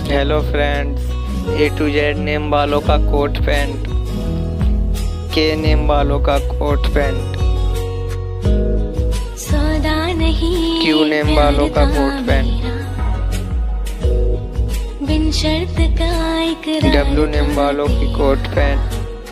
Hello friends, A to Z name वालों का coat pant, के नेम वालों का कोट पैंट, क्यू नेम वालों का कोट पैंट, W नेम वालों की कोट पैंट,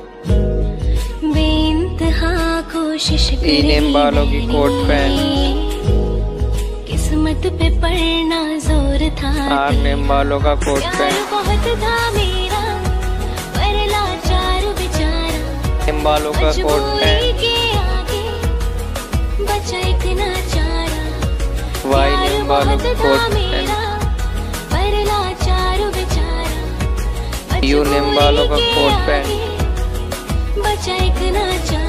E नेम वालों की कोट पैंट, किस्मत पे पड़ना जोर था, R नेम वालों का कोट पैंट, बहुत था मेरा पर लाचार बेचारा, नेम वालों का कोट पैंट, के आगे बचा एक नाचारा, Y नेम वालों का कोट पैंट, पर लाचार बेचारा, U नेम वालों का कोट पैंट, बचा एक नाचारा,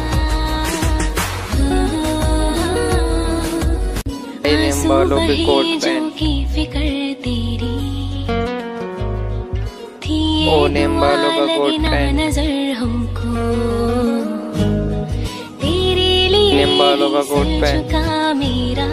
नेम वालों के कोट पैंट, की फिक्र तेरी थी, O नेम वालों का कोट पैंट, नजर हमको तेरे लिए नेम वालों का कोट पैंट, झुका मेरा,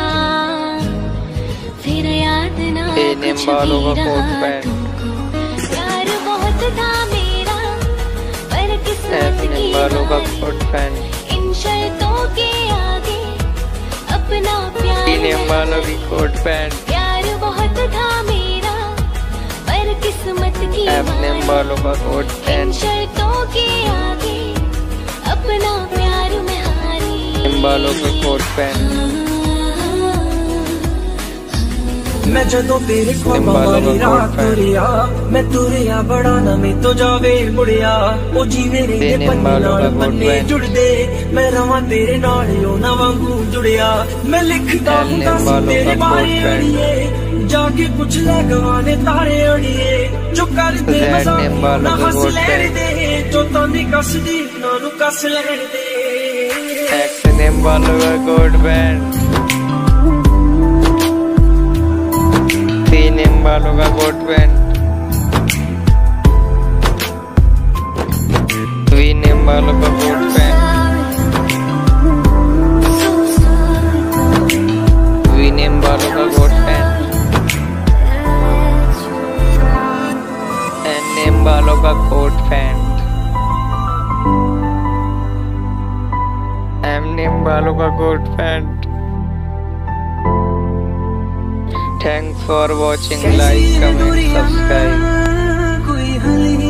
फिर याद ना A नेम वालों का कोट पैंट, प्यार बहुत था मेरा पर किस्मत F नेम वालों का कोट पैंट, इन शर्तों के आगे अपना प्यार, T नेम वालों की कोट पैंट, प्यार बहुत था मेरा पर किस्मत की F नेम वालों का कोट इन पैंट, शर्तों के आगे अपना प्यार में हारी, नेम वालों का कोट पैंट, मैं जदों तेरे ख्वाबां वाली रात तुरिया, मैं तुरिया बड़ा ना मैं तो जावे मुड़िया, ओ जीवे रे पन्ने नाल पन्ने जुड़दे, मैं रवां तेरे नाल ओ ना वांगू जुड़िया, मैं लिखदा हुंदा सी तेरे बारे अड़िए, जाके कुछ ले गवाने तारे अड़िए, जो कर दे मज़ाक ना हंस लेने दे, जो तानी कसदी ना नू कस लेने दे, X नेम वालों का कोट पैंट, T नेम वालों का कोट पैंट, V नेम वालों का कोट पैंट, V नेम वालों का कोट पैंट, N नेम वालों का कोट पैंट, M नेम वालों का coat pant. Thanks for watching, like, comment, subscribe.